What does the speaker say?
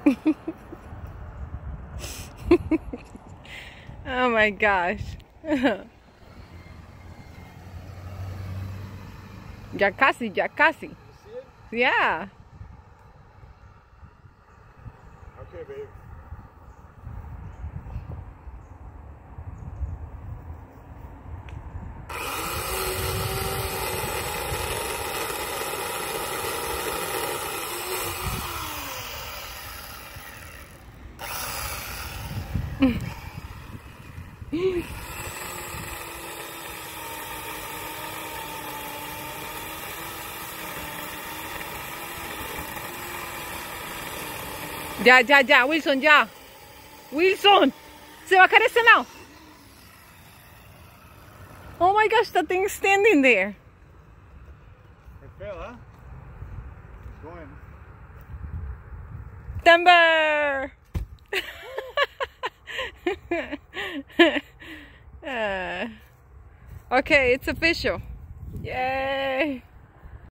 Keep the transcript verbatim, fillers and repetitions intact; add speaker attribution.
Speaker 1: Oh my gosh. Ya casi, ya casi.
Speaker 2: You see it?
Speaker 1: Yeah.
Speaker 2: Okay, babe.
Speaker 1: Ya, ya, ya, Wilson, ya. Wilson, se va a caer este lado. Oh my gosh, that thing's standing there.
Speaker 2: It fell, huh? It's going.
Speaker 1: Timber. uh, okay, it's official. Yay.